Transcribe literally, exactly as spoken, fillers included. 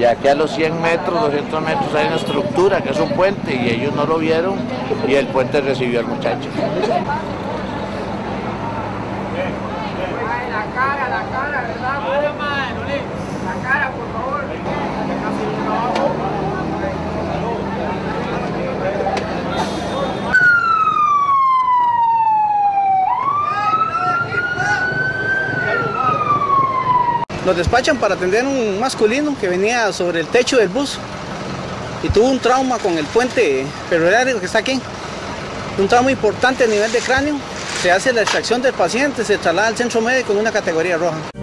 aquí a los cien metros, doscientos metros hay una estructura que es un puente y ellos no lo vieron y el puente recibió al muchacho. La cara, la cara, ¿verdad? La cara, por favor. Nos despachan para atender a un masculino que venía sobre el techo del bus y tuvo un trauma con el puente ferroviario que está aquí. Un trauma importante a nivel de cráneo. Se hace la extracción del paciente, se traslada al centro médico en una categoría roja.